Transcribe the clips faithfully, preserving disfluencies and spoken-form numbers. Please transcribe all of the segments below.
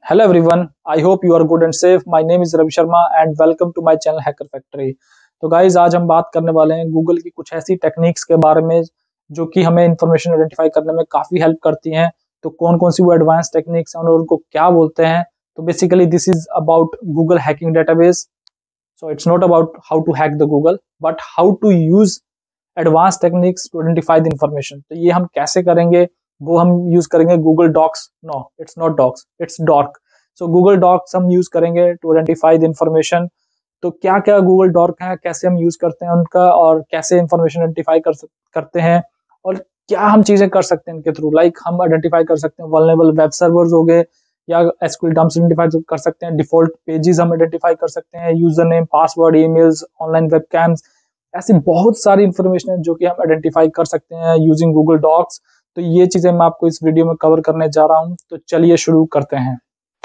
Hello everyone, I hope you are good and safe. My name is Ravi Sharma and welcome to my channel Hacker Factory. तो guys आज हम बात करने वाले हैं Google की कुछ ऐसी टेक्निक्स के बारे में जो कि हमें इंफॉर्मेशन आइडेंटिफाई करने में काफी हेल्प करती हैं। तो कौन कौन सी वो एडवांस टेक्निक्स हैं और उनको क्या बोलते हैं। तो basically this is about Google hacking database. So it's not about how to hack the Google but how to use advance techniques to identify the information. तो ये हम कैसे करेंगे, वो हम यूज करेंगे Google docs. No it's not docs, it's dork. So Google docs हम use करेंगे टू आइडेंटिफाई द इंफॉर्मेशन। तो क्या क्या गूगल डॉक है, कैसे हम यूज करते हैं उनका और कैसे इंफॉर्मेशन आइडेंटिफाई कर सक, करते हैं और क्या हम चीजें कर सकते हैं इनके थ्रू। लाइक हम आइडेंटिफाई कर सकते हैं वल्नरेबल वेब सर्वर्स हो गए या एसक्यूएल डम्प्स आइडेंटिफाई कर सकते हैं, डिफॉल्ट पेजेस हम आइडेंटिफाई कर सकते हैं, user name, password, emails, online webcams, ऐसी बहुत सारी इंफॉर्मेशन है जो कि हम आइडेंटिफाई कर सकते हैं यूजिंग गूगल डॉक्स। तो ये चीजें मैं आपको इस वीडियो में कवर करने जा रहा हूं। तो चलिए शुरू करते हैं।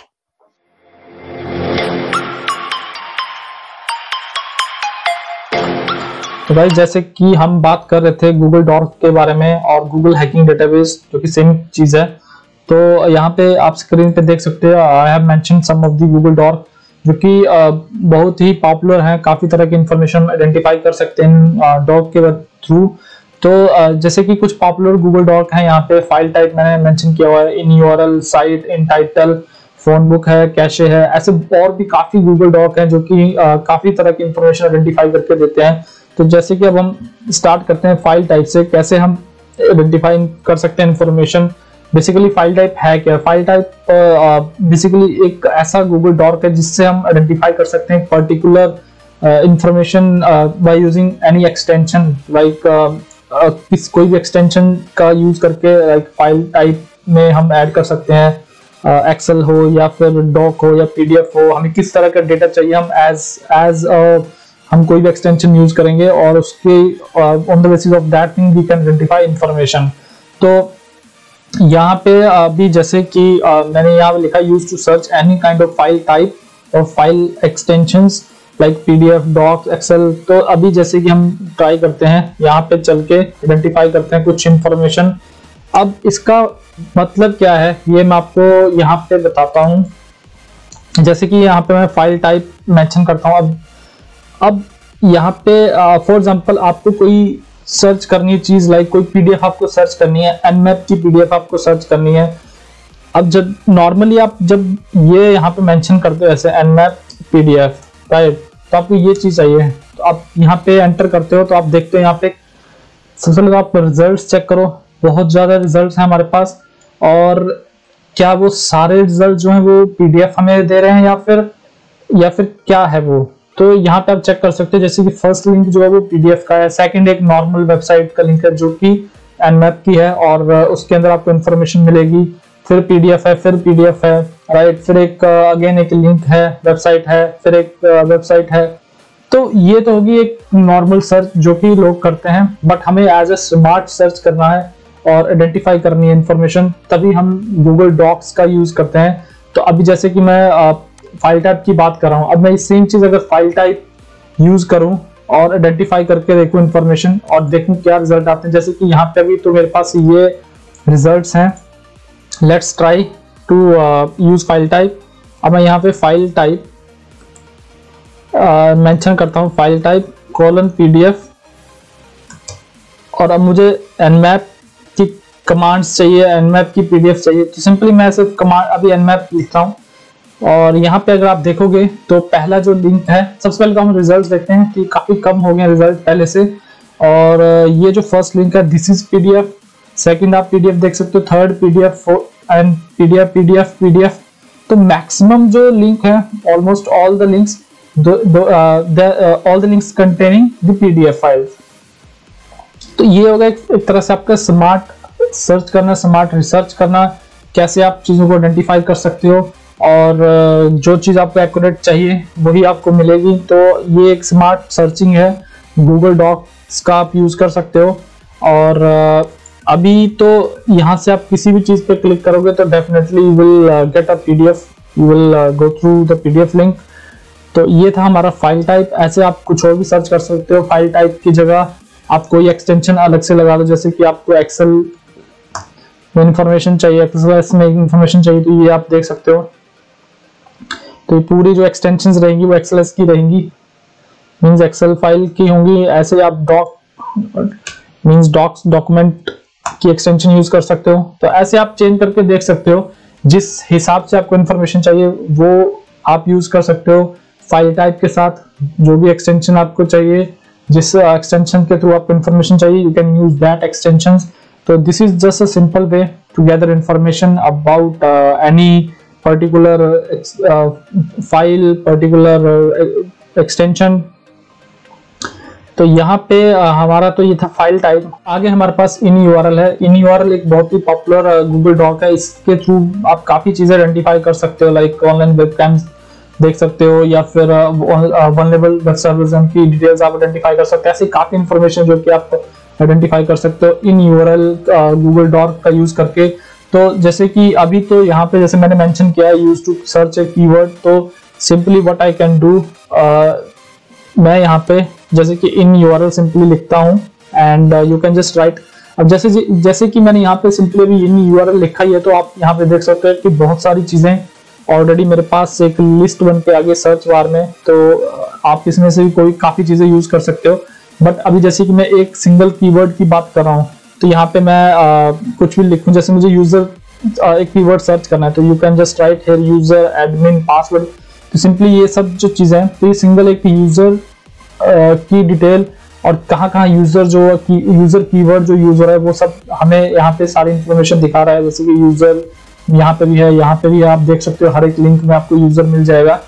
तो भाई जैसे कि हम बात कर रहे थे गूगल डॉक्स के बारे में और गूगल हैकिंग डेटाबेस जो कि सेम चीज है। तो यहाँ पे आप स्क्रीन पे देख सकते हो, I have mentioned some of the Google doc जो कि बहुत ही पॉपुलर है। काफी तरह की इंफॉर्मेशन आइडेंटिफाई कर सकते हैं डॉक के थ्रू। तो जैसे कि कुछ पॉपुलर गूगल डॉक है, यहाँ पे फाइल टाइप मैंने मेंशन किया हुआ है, in URL, site, in title, phone book है, कैशे है, ऐसे और भी काफी गूगल डॉक है जो कि काफी तरह की इंफॉर्मेशन आइडेंटिफाई करके देते हैं। तो जैसे कि अब हम स्टार्ट करते हैं फाइल टाइप से, कैसे हम आइडेंटिफाई कर सकते हैं इंफॉर्मेशन। बेसिकली फाइल टाइप है क्या? फाइल टाइप बेसिकली एक ऐसा गूगल डॉक है जिससे हम आइडेंटिफाई कर सकते हैं particular information by using any extension. Like किस कोई भी एक्सटेंशन का यूज करके लाइक फाइल टाइप में हम ऐड कर सकते हैं, एक्सेल हो या फिर डॉक हो या पीडीएफ हो, हमें किस तरह का डेटा चाहिए हम एज एज हम कोई भी एक्सटेंशन यूज करेंगे और उसके on the basis of that thing we can identify information. तो यहाँ पे अभी जैसे कि uh, मैंने यहाँ पे लिखा use to search any kind of file type और file extensions like PDF, doc, Excel. तो अभी जैसे कि हम ट्राई करते हैं, यहाँ पे चल के आइडेंटिफाई करते हैं कुछ इंफॉर्मेशन। अब इसका मतलब क्या है ये मैं आपको यहाँ पे बताता हूँ। जैसे कि यहाँ पे मैं फाइल टाइप मेंशन करता हूँ। अब अब यहाँ पे फॉर एग्जांपल आपको कोई सर्च करनी है चीज, लाइक कोई पीडीएफ आपको सर्च करनी है, एनमैप की पीडीएफ आपको सर्च करनी है। अब जब नॉर्मली आप जब ये यहाँ पे मेंशन करते हो ऐसे एनमैप पीडीएफ, राइट, तो आपको ये चीज चाहिए। तो आप यहाँ पे एंटर करते हो तो आप देखते हो यहाँ पे सबसे पहले आप रिजल्ट चेक करो। बहुत ज्यादा रिजल्ट है हमारे पास, और क्या वो सारे रिजल्ट जो है वो पीडीएफ हमें दे रहे हैं या फिर या फिर क्या है वो। तो यहाँ पे आप चेक कर सकते हो, जैसे कि फर्स्ट लिंक जो है वो पीडीएफ का है, सेकंड एक नॉर्मल वेबसाइट का लिंक है जो कि एनमैप की है और उसके अंदर आपको इन्फॉर्मेशन मिलेगी, फिर पीडीएफ है, फिर पीडीएफ है, राइट, फिर एक अगेन एक लिंक है, वेबसाइट है, फिर एक वेबसाइट है। तो ये तो होगी एक नॉर्मल सर्च जो कि लोग करते हैं, बट हमें एज ए स्मार्ट सर्च करना है और आइडेंटिफाई करनी है इंफॉर्मेशन, तभी हम गूगल डॉक्स का यूज करते हैं। तो अभी जैसे कि मैं फाइल टाइप की बात कर रहा हूं, अब मैं सेम चीज अगर फाइल टाइप यूज करूं और आइडेंटिफाई करके देखूं इंफॉर्मेशन और देखूं क्या रिजल्ट आते हैं। जैसे कि यहाँ पे अभी तो मेरे पास ये रिजल्ट्स हैं। Let's try to use file type. अब मैं यहाँ पे फाइल टाइप मेंशन करता हूँ, फाइल टाइप कॉलन पीडीएफ, और अब मुझे एनमैप की कमांड्स चाहिए, एनमैप की पीडीएफ चाहिए। तो सिंपली मैं सिर्फ कमांड अभी एनमैप लिखता हूँ और यहाँ पे अगर आप देखोगे तो पहला जो लिंक है, सबसे पहले तो हम रिजल्ट देखते हैं कि काफी कम हो गए रिजल्ट पहले से। और ये जो फर्स्ट लिंक है दिस इज पीडीएफ, सेकंड आप पीडीएफ देख सकते हो, third PDF and PDF PDF PDF. तो मैक्सिमम जो लिंक है, almost all the links all the links containing the PDF files. तो ये होगा एक, एक तरह से आपका स्मार्ट सर्च करना, स्मार्ट रिसर्च करना, कैसे आप चीजों को आइडेंटिफाई कर सकते हो और जो चीज आपको एक्यूरेट चाहिए वही आपको मिलेगी। तो ये एक स्मार्ट सर्चिंग है, गूगल डॉक्स का आप यूज कर सकते हो। और अभी तो यहाँ से आप किसी भी चीज पे क्लिक करोगे तो definitely you will get a PDF, you will go through the PDF link. तो ये था हमारा फाइल टाइप। ऐसे आप कुछ और भी सर्च कर सकते हो। फाइल टाइप की जगह आप कोई एक्सटेंशन अलग से लगा दो, जैसे कि आपको एक्सेल में इंफॉर्मेशन चाहिए, एक्सेल में इंफॉर्मेशन चाहिए, तो ये आप देख सकते हो। तो पूरी जो एक्सटेंशंस रहेंगी वो एक्सएलएस की रहेंगी, मींस एक्सेल फाइल की होंगी। ऐसे आप डॉक मींस डॉक्स डॉक्यूमेंट की एक्सटेंशन यूज कर सकते हो। तो ऐसे आप चेंज करके देख सकते हो, जिस हिसाब से आपको इन्फॉर्मेशन चाहिए वो आप यूज कर सकते हो। फाइल टाइप के साथ जो भी एक्सटेंशन आपको चाहिए, जिस एक्सटेंशन के थ्रू आपको इन्फॉर्मेशन चाहिए, you can use that extensions. तो this is just a simple way to gather information about any particular file, particular extension. तो यहाँ पे uh, हमारा तो ये था फाइल टाइप। आगे हमारे पास इन यूआरएल है। इन यूआरएल एक बहुत ही पॉपुलर गूगल डॉक है। इसके थ्रू आप काफी चीजें आइडेंटिफाई कर सकते हो, लाइक ऑनलाइन वेबकैम्स देख सकते हो, या फिर वल्नरेबल वेब सर्वर्स की डिटेल्स आप आइडेंटिफाई कर सकते हो। ऐसी काफी इंफॉर्मेशन जो कि आप आइडेंटिफाई कर सकते हो इन यूआरएल गूगल डॉक का यूज करके। तो जैसे कि अभी तो यहाँ पे जैसे मैंने मेंशन किया है, use to search a keyword, तो simply what I can do, मैं यहाँ पे जैसे कि इन यूआरएल सिंपली लिखता हूँ and you can just write. अब जैसे जैसे कि मैंने यहाँ पे सिंपली भी इन यूआरएल लिखा ही है, तो आप यहाँ पे देख सकते हैं कि बहुत सारी चीजें ऑलरेडी मेरे पास एक लिस्ट बन के आगे सर्च बार में। तो आप इसमें से भी कोई काफी चीजें यूज कर सकते हो। बट अभी जैसे कि मैं एक सिंगल कीवर्ड की बात कर रहा हूँ, तो यहाँ पे मैं आ, कुछ भी लिखूं, जैसे मुझे यूजर एक कीवर्ड सर्च करना है, तो you can just write here user admin password. तो सिंपली ये सब जो चीजें हैं, तो ये सिंगल एक यूजर की डिटेल और कहाँ कहाँ यूजर जो की, यूजर कीवर्ड जो यूजर है वो सब हमें यहाँ पे सारी इंफॉर्मेशन दिखा रहा है। जैसे कि यूजर यहाँ पे भी है, यहाँ पे भी है, आप देख सकते हो हर एक लिंक में आपको यूजर मिल जाएगा।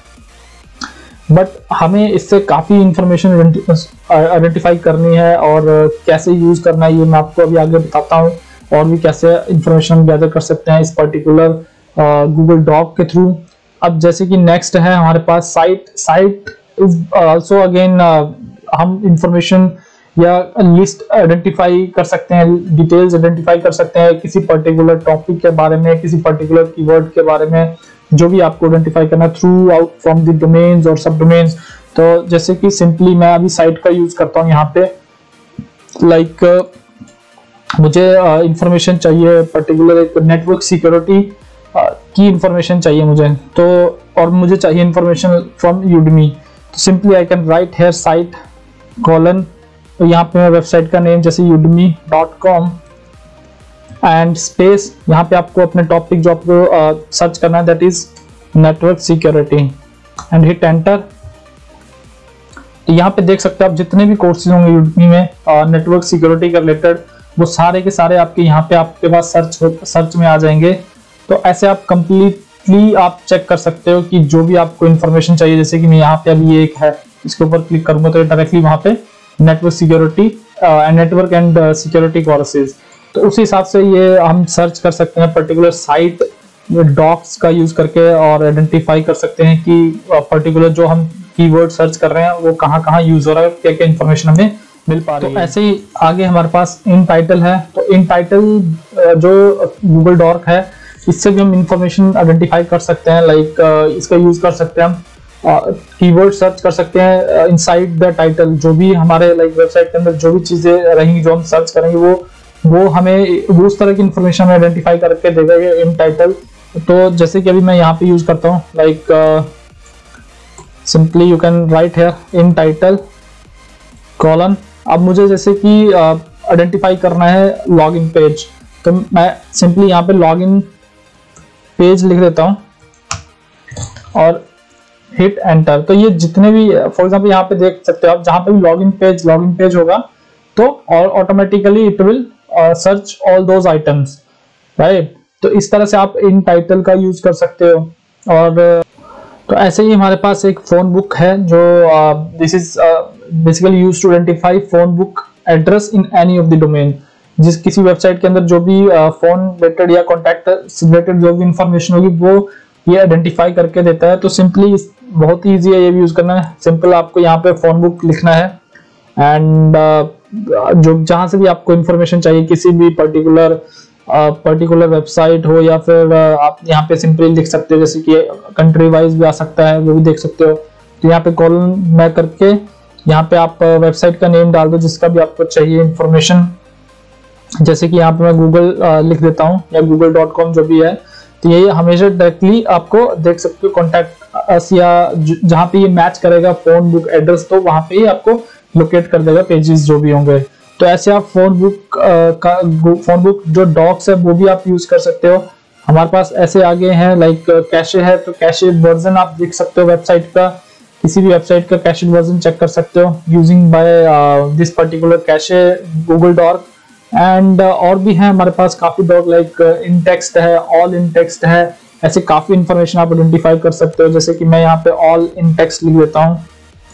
बट हमें इससे काफी इंफॉर्मेशन आइडेंटिफाई करनी है और कैसे यूज करना है ये मैं आपको अभी आगे बताता हूँ, और भी कैसे इंफॉर्मेशन गैदर कर सकते हैं इस पर्टिकुलर गूगल डॉक के थ्रू। अब जैसे कि नेक्स्ट है हमारे पास site. Site is also again हम इंफॉर्मेशन या लिस्ट आइडेंटिफाई कर सकते हैं, डिटेल्स आइडेंटिफाई कर सकते हैं किसी पर्टिकुलर टॉपिक के बारे में, किसी पर्टिकुलर कीवर्ड के बारे में, जो भी आपको आइडेंटिफाई करना है through out from the domains और सब डोमेन्स। तो जैसे कि सिंपली मैं अभी साइट का यूज करता हूँ यहाँ पे, लाइक like, मुझे इंफॉर्मेशन uh, चाहिए पर्टिकुलर एक नेटवर्क सिक्योरिटी uh, की इंफॉर्मेशन चाहिए मुझे, तो और मुझे चाहिए इंफॉर्मेशन फ्रॉम यूडमी। तो simply I can write here site colon, तो यहाँ पे वेबसाइट का नेम जैसे Udemy dot com and space, यहाँ पे आपको अपने टॉपिक जो आपको सर्च करना है that is network security and hit enter. तो यहाँ पे देख सकते हो आप जितने भी कोर्सेज होंगे यूडमी में नेटवर्क सिक्योरिटी के रिलेटेड, वो सारे के सारे आपके यहाँ पे आपके पास सर्च सर्च में आ जाएंगे। तो ऐसे आप कंप्लीटली आप चेक कर सकते हो कि जो भी आपको इन्फॉर्मेशन चाहिए, जैसे कि मैं यहाँ पे अभी ये एक है, इसके ऊपर क्लिक करूंगा तो डायरेक्टली वहाँ पे network security and network and security courses, तो उस हिसाब से ये हम सर्च कर सकते हैं पर्टिकुलर साइट डॉक्स का यूज करके और आइडेंटिफाई कर सकते हैं कि पर्टिकुलर जो हम कीवर्ड सर्च कर रहे हैं वो कहाँ कहाँ यूज हो रहा है, क्या क्या इन्फॉर्मेशन हमें मिल पा रही है। तो ऐसे ही आगे हमारे पास इन टाइटल है। तो इन टाइटल जो गूगल डॉक है इससे भी हम इंफॉर्मेशन आइडेंटिफाई कर सकते हैं, लाइक इसका यूज कर सकते हैं हम कीवर्ड सर्च कर सकते हैं इनसाइड द टाइटल। जो भी हमारे लाइक वेबसाइट के अंदर जो भी चीजें रहेंगी जो हम सर्च करेंगे वो वो हमें वो उस तरह की इंफॉर्मेशन आइडेंटिफाई करके देगा इन टाइटल। तो जैसे कि अभी मैं यहाँ पे यूज करता हूँ, like simply you can write here in title colon. अब मुझे जैसे कि आइडेंटिफाई uh, करना है लॉगिन पेज, तो मैं सिंपली यहाँ पे लॉगिन पेज लिख देता हूँ और हिट एंटर। तो ये जितने भी फॉर एग्जांपल यहाँ पे देख सकते हो आप, जहाँ पे भी लॉगिन पेज लॉगिन पेज होगा तो और automatically it will search all those items, right. तो इस तरह से आप इन टाइटल का यूज कर सकते हो। और तो ऐसे ही हमारे पास एक फोन बुक है जो this is basically used to identify phone book address in any of the domain. जिस किसी वेबसाइट के अंदर जो भी फोन रिलेटेड या कॉन्टैक्ट रिलेटेड जो भी इंफॉर्मेशन होगी वो ये आइडेंटिफाई करके देता है। तो सिंपली बहुत ही ईजी है ये भी यूज करना है। सिंपल आपको यहाँ पे फोन बुक लिखना है एंड uh, जो जहां से भी आपको इंफॉर्मेशन चाहिए किसी भी पर्टिकुलर पर्टिकुलर वेबसाइट हो या फिर uh, आप यहाँ पे सिंपली लिख सकते हो, जैसे कि कंट्री वाइज भी आ सकता है वो भी देख सकते हो। तो यहाँ पे कॉलम में करके यहाँ पे आप वेबसाइट का नेम डाल दो जिसका भी आपको चाहिए इंफॉर्मेशन। जैसे कि यहाँ पे मैं गूगल uh, लिख देता हूँ या गूगल डॉट कॉम जो भी है, तो ये हमेशा डायरेक्टली आपको देख सकते हो कॉन्टैक्ट अस या जहाँ पे ये मैच करेगा फोन बुक एड्रेस, तो वहां पे ही आपको लोकेट कर देगा पेजेस जो भी होंगे। तो ऐसे आप फोन बुक का फोन बुक जो डॉक्स है वो भी आप यूज कर सकते हो। हमारे पास ऐसे आगे हैं लाइक कैशे है, तो कैशे वर्जन आप देख सकते हो वेबसाइट का, किसी भी वेबसाइट का कैशे वर्जन चेक कर सकते हो using by this particular cache Google dork. And और भी है हमारे पास काफी डॉक लाइक इन टेक्स्ट है, ऑल इन टेक्स्ट है, ऐसे काफी इंफॉर्मेशन आप आइडेंटिफाई कर सकते हो। जैसे कि मैं यहाँ पे ऑल इन टेक्स्ट लिख देता हूँ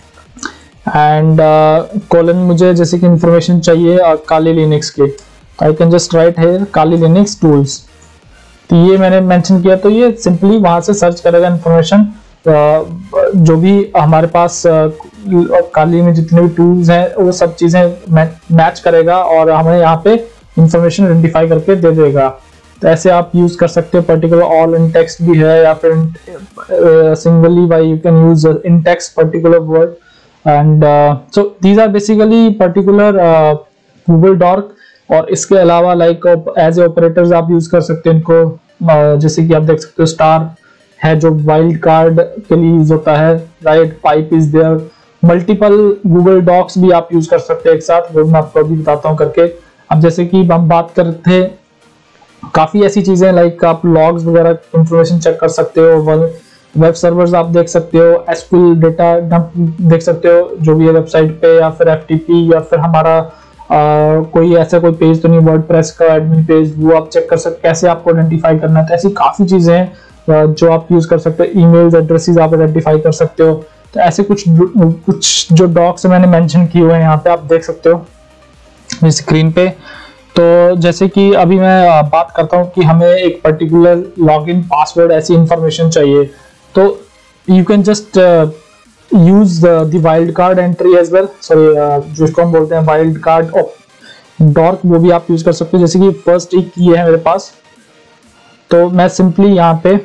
एंड कॉलन मुझे जैसे कि इंफॉर्मेशन चाहिए uh, काली लिनक्स की, I can just write here Kali Linux tools. तो ये मैंने मेंशन किया, तो ये सिंपली वहां से सर्च करेगा इंफॉर्मेशन uh, जो भी हमारे पास uh, काली में जितने भी टूल्स हैं वो सब चीजें मैच करेगा और हमें यहाँ पे इंफॉर्मेशन आइडेंटिफाई करके दे देगा। तो ऐसे आप यूज कर सकते हो। पर्टिकुलर ऑल इन टेक्स्ट भी है या फिर singly by you can use in text particular word and so these are basically particular Google dork. और इसके अलावा लाइक एज ए ऑपरेटर्स आप यूज कर सकते हैं इनको, uh, जैसे कि आप देख सकते हो स्टार है जो वाइल्ड कार्ड के लिए यूज होता है, right, pipe is there, multiple Google dorks भी आप यूज कर सकते हैं एक साथ, वो मैं आपको अभी बताता हूँ करके। अब जैसे कि हम बात कर रहे थे काफी ऐसी चीजें लाइक आप लॉग्स वगैरह इंफॉर्मेशन चेक कर सकते हो, वेब सर्वर्स आप देख सकते हो, एसक्यूएल डेटा देख सकते हो जो भी है वेबसाइट पे, या फिर एफटीपी, या फिर हमारा आ, कोई ऐसा कोई पेज तो नहीं वर्डप्रेस का एडमिन पेज, वो आप चेक कर सकते, कैसे आपको आइडेंटिफाई करना है। तो ऐसी काफी चीजें हैं जो आप यूज कर सकते हो, ईमेल्स एड्रेसेस आप आइडेंटिफाई कर सकते हो। तो ऐसे कुछ कुछ जो डॉक्स मैंने मेंशन किए हुए हैं यहाँ पे आप देख सकते हो स्क्रीन पे। तो जैसे कि अभी मैं बात करता हूँ कि हमें एक पर्टिकुलर लॉगिन पासवर्ड ऐसी इंफॉर्मेशन चाहिए, तो you can just use the wild card entry as well, sorry जिसको हम बोलते हैं वाइल्ड कार्ड डॉक, वो भी आप यूज कर सकते हो। जैसे कि फर्स्ट एक की है मेरे पास, तो मैं सिंपली यहाँ पे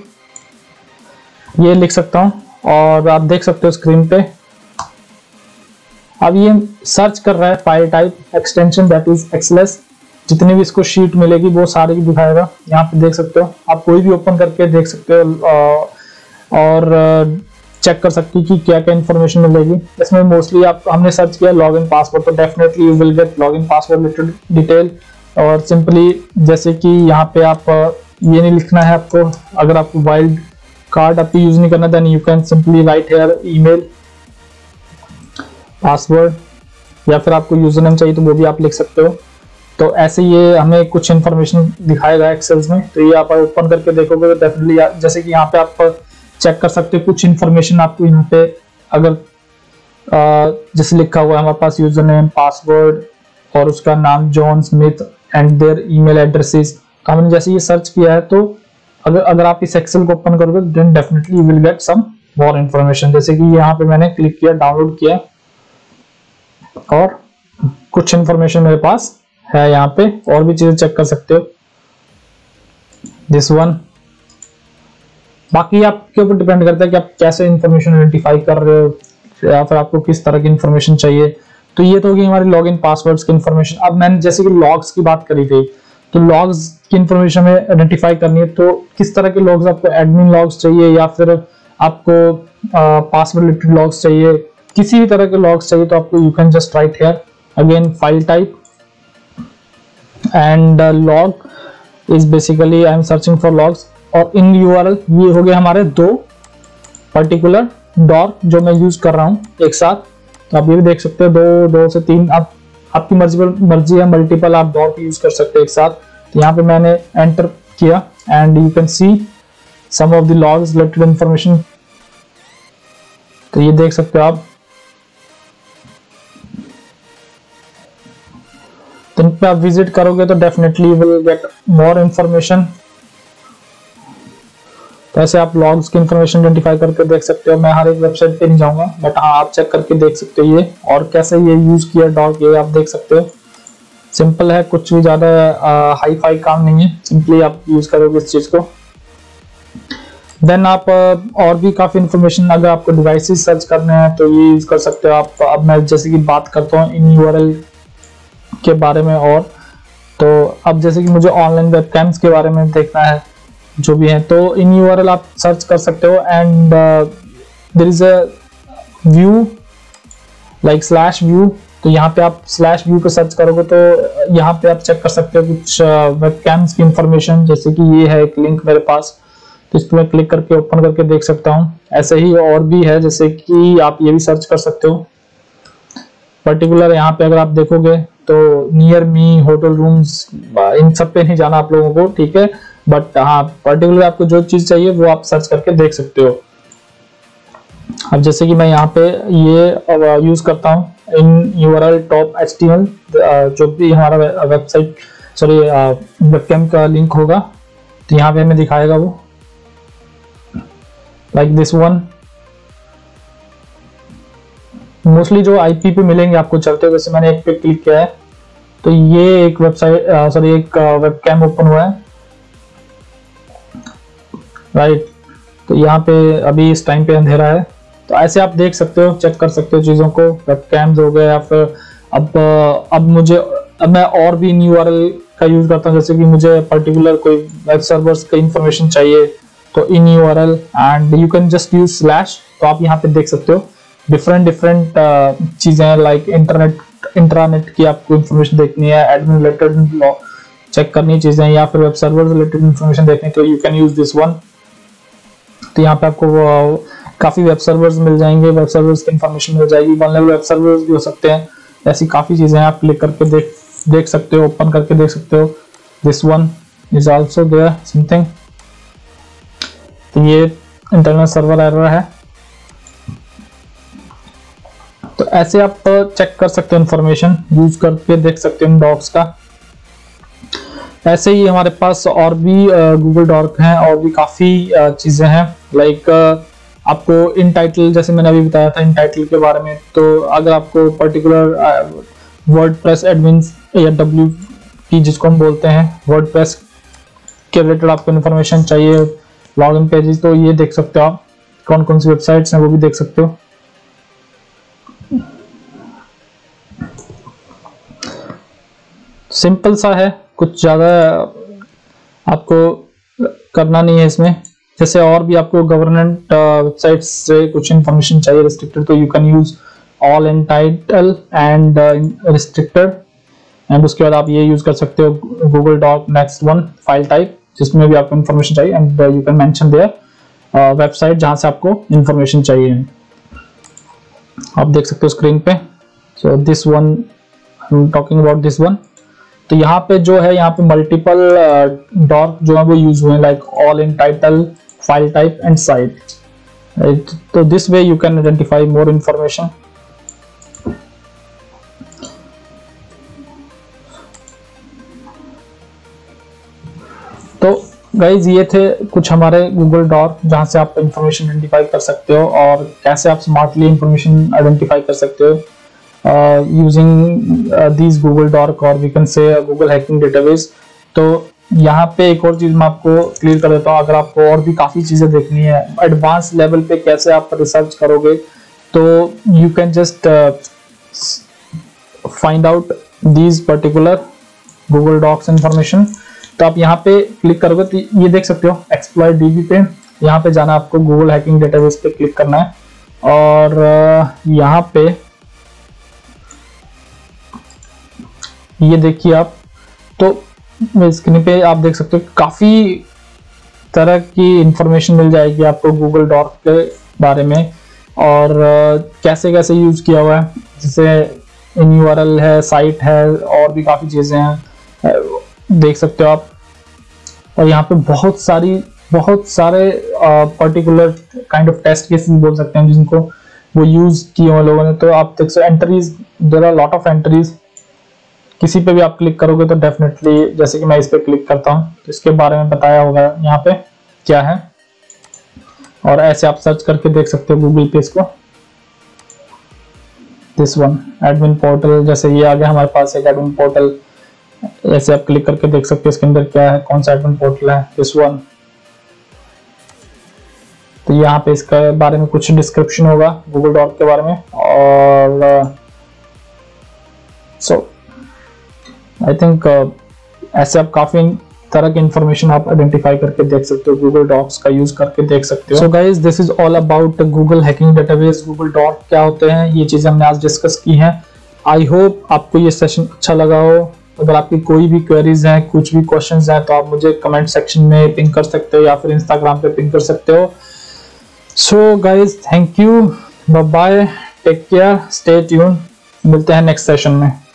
ये लिख सकता हूँ और आप देख सकते हो स्क्रीन पे। अब ये सर्च कर रहा है file type extension that is XLS, जितनी भी इसको शीट मिलेगी वो सारी दिखाएगा। यहाँ पे देख सकते हो, आप कोई भी ओपन करके देख सकते हो और चेक कर सकते हो कि क्या क्या इन्फॉर्मेशन मिलेगी इसमें। मोस्टली आप हमने सर्च किया लॉगिन पासवर्ड, तो definitely you will get login password related detail. और सिंपली जैसे कि यहाँ पे आप ये नहीं लिखना है आपको, अगर आपको वाइल्ड कार्ड आपको यूज नहीं करना then you can simply write here email password, या फिर आपको यूजर नेम चाहिए तो वो भी आप लिख सकते हो। तो ऐसे ये हमें कुछ इन्फॉर्मेशन दिखाएगा एक्सेल्स में, तो ये आप ओपन करके देखोगे तो डेफिनेटली जैसे कि यहाँ पे आप चेक कर सकते हो कुछ इन्फॉर्मेशन आपको यहाँ पे अगर जैसे लिखा हुआ है हमारे पास यूजर नेम पासवर्ड और उसका नाम John Smith and their email addresses. तो हमने जैसे ये सर्च किया है, तो अगर अगर आप इस एक्सेल को ओपन करोगे then definitely you will get some more information. जैसे कि यहाँ पे मैंने क्लिक किया, डाउनलोड किया और कुछ इन्फॉर्मेशन मेरे पास है यहाँ पे, और भी चीजें चेक कर सकते हो दिस वन। बाकी आपके ऊपर डिपेंड करता है कि आप कैसे इंफॉर्मेशन आइडेंटिफाई कर रहे हो या फिर आपको किस तरह की इंफॉर्मेशन चाहिए। तो ये तो होगी हमारी लॉगिन पासवर्ड्स की इंफॉर्मेशन। अब मैंने जैसे कि लॉग्स की बात करी थी, तो लॉग्स की इंफॉर्मेशन में आइडेंटिफाई करनी है, तो किस तरह के लॉग्स आपको, एडमिन लॉग्स चाहिए या फिर आपको पासवर्ड रिलेटेड लॉग्स चाहिए, किसी भी तरह के लॉग्स चाहिए तो आपको you can just write here again file type and log is basically I am searching for logs. और इन यूआरएल ये हो गए हमारे दो पर्टिकुलर डॉक जो मैं यूज कर रहा हूँ एक साथ। तो आप ये भी देख सकते हो दो दो से तीन, आप आपकी मर्जी मर्जी है, मल्टीपल आप डॉक यूज कर सकते हो एक साथ। तो यहाँ पे मैंने एंटर किया and you can see some of the logs related information. तो ये देख सकते हो आप, तो इन पे आप विजिट करोगे तो definitely you will get more information. तो ऐसे आप लॉग्स की इंफॉर्मेशन आइडेंटिफाई करके देख सकते हो। मैं हर एक वेबसाइट पे नहीं जाऊंगा, बट हाँ आप चेक करके देख सकते हो ये, और कैसे ये यूज किया डॉक ये आप देख सकते हो। सिंपल है, कुछ भी ज्यादा हाई फाई काम नहीं है, सिंपली आप यूज करोगे इस चीज को। देन आप और भी काफी इंफॉर्मेशन अगर आपको डिवाइसेस सर्च करने हैं तो ये यूज कर सकते हो आप। अब मैं जैसे कि बात करता हूँ इन यूआरएल के बारे में, और तो अब जैसे कि मुझे ऑनलाइन वेबकैम्स के बारे में देखना है, जो भी है। तो इन यूआरएल आप सर्च कर सकते हो and there is a view like slash view. तो यहाँ पे आप स्लैश व्यू पे सर्च करोगे तो यहाँ पे आप चेक कर सकते हो कुछ वेबकैम्स की इंफॉर्मेशन, जैसे कि ये है एक लिंक मेरे पास, तो इस पर मैं क्लिक करके ओपन करके देख सकता हूँ। ऐसे ही और भी है, जैसे कि आप ये भी सर्च कर सकते हो पर्टिकुलर। यहाँ पे अगर आप देखोगे तो नियर मी, होटल रूम्स, इन सब पे नहीं जाना आप लोगों को, ठीक है, बट हाँ पर्टिकुलर आपको जो चीज चाहिए वो आप सर्च करके देख सकते हो। अब जैसे कि मैं यहाँ पे ये यूज करता हूँ इन यूआरएल टॉप एचटीएमएल, जो भी हमारा वेबसाइट सॉरी वेबकैम का लिंक होगा तो यहाँ पे हमें दिखाएगा वो, लाइक दिस वन। मोस्टली जो आईपी पे मिलेंगे आपको चलते हुए, जैसे मैंने एक पे क्लिक किया है तो ये एक वेबसाइट सॉरी एक वेबकैम ओपन हुआ है, राइट। तो यहाँ पे अभी इस टाइम पे अंधेरा है, तो ऐसे आप देख सकते हो, चेक कर सकते हो चीज़ों को। वेबकैम्स हो गए, या फिर अब अब मुझे अब मैं और भी इन यूआरएल का यूज करता हूँ, जैसे कि मुझे पर्टिकुलर कोई वेब सर्वर्स का इंफॉर्मेशन चाहिए तो in URL and you can just use slash. तो आप यहाँ पे देख सकते हो डिफरेंट डिफरेंट चीज़ें, लाइक इंटरनेट इंट्रानेट की आपको इन्फॉर्मेशन देखनी है, एडमिन रिलेटेड चेक करनी चीज़ें, या फिर वेब सर्वर रिलेटेड इन्फॉर्मेशन देखनी, तो you can use this one. तो यहाँ पे आपको वो काफी वेब सर्वर्स मिल जाएंगे, वेब सर्वर्स की इंफॉर्मेशन मिल जाएगी, वल्नरेबल वेब सर्वर्स भी हो सकते हैं, ऐसी काफी चीजें आप क्लिक करके देख देख सकते हो, ओपन करके देख सकते हो। This one is also there something. तो ये इंटरनल सर्वर एरर है। तो ऐसे आप चेक कर सकते हो, इंफॉर्मेशन यूज करके देख सकते हो इन डॉक्स का। ऐसे ही हमारे पास और भी गूगल डॉक हैं, और भी काफी चीजें हैं, लाइक आपको इन टाइटल, जैसे मैंने अभी बताया था इन टाइटल के बारे में। तो अगर आपको पर्टिकुलर वर्डप्रेस एडमिन या डब्ल्यू पी जिसको हम बोलते हैं, वर्डप्रेस के रिलेटेड आपको इन्फॉर्मेशन चाहिए, लॉगिन पेजेस, तो ये देख सकते हो आप कौन कौन सी वेबसाइट्स हैं वो भी देख सकते हो। सिंपल सा है, कुछ ज्यादा आपको करना नहीं है इसमें। जैसे और भी आपको गवर्नमेंट वेबसाइट से कुछ इंफॉर्मेशन चाहिए रिस्ट्रिक्टेड, तो you can use all in title and restricted, and उसके बाद आप ये यूज कर सकते हो Google dork next one file type, जिसमें भी आपको इंफॉर्मेशन चाहिए, and you can mention there website जहां से आपको इंफॉर्मेशन चाहिए। आप देख सकते हो स्क्रीन पे। So this one I am talking about this one. तो यहाँ पे जो है, यहाँ पे मल्टीपल डॉक जो है वो यूज हुए, like all in title, file type and site, right. तो this way you can identify more information. तो गाइज ये थे कुछ हमारे गूगल डॉक जहां से आप इंफॉर्मेशन आइडेंटिफाई कर सकते हो, और कैसे आप स्मार्टली इंफॉर्मेशन आइडेंटिफाई कर सकते हो Uh, using uh, these Google Doc, or we can say uh, Google Hacking Database। तो यहाँ पे एक और चीज मैं आपको क्लियर कर देता हूँ, अगर आपको और भी काफी चीजें देखनी है एडवांस लेवल पे कैसे आप रिसर्च करोगे, तो you can just find out these particular Google Docs information. तो आप यहाँ पे क्लिक करोगे तो ये देख सकते हो एक्सप्लॉइट डीबी पे, यहाँ पे जाना आपको गूगल हैकिंग डेटाबेस पे क्लिक करना है, और uh, यहाँ पे ये देखिए आप, तो स्क्रीन पे आप देख सकते हो काफी तरह की इंफॉर्मेशन मिल जाएगी आपको गूगल डॉक के बारे में, और कैसे कैसे यूज किया हुआ है, जैसे इन यूआरएल है, साइट है, और भी काफी चीजें हैं देख सकते हो आप। और यहाँ पे बहुत सारी बहुत सारे particular kind of test cases बोल सकते हैं जिनको वो यूज किए हुए लोगों ने। तो आप देख सकते हो entries, there are lot of entries. किसी पे भी आप क्लिक करोगे तो डेफिनेटली, जैसे कि मैं इस पे क्लिक करता हूँ तो इसके बारे में बताया होगा यहाँ पे क्या है, और ऐसे आप सर्च करके देख सकते हो गूगल पे इसको। दिस वन एडमिन पोर्टल, जैसे ये आ गया हमारे पास एक एडमिन पोर्टल, ऐसे आप क्लिक करके देख सकते हो इसके अंदर क्या है, कौन सा एडमिन पोर्टल है, दिस वन। तो यहाँ पे इसके बारे में कुछ डिस्क्रिप्शन होगा गूगल डॉक के बारे में, और सो आई थिंक ऐसे आप काफी तरह की इंफॉर्मेशन आप आइडेंटिफाई करके देख सकते हो, गूगल डॉक्स का यूज करके देख सकते हो। So guys, this is all about Google hacking database, Google dork क्या होते हैं, ये चीजें हमने आज डिस्कस की हैं। आई होप आपको ये सेशन अच्छा लगा हो। अगर आपकी कोई भी क्वेरीज हैं, कुछ भी क्वेश्चंस हैं, तो आप मुझे कमेंट सेक्शन में पिंग कर सकते हो या फिर इंस्टाग्राम पे पिंग कर सकते हो। So guys, thank you, bye bye, take care, stay tune, मिलते हैं नेक्स्ट सेशन में।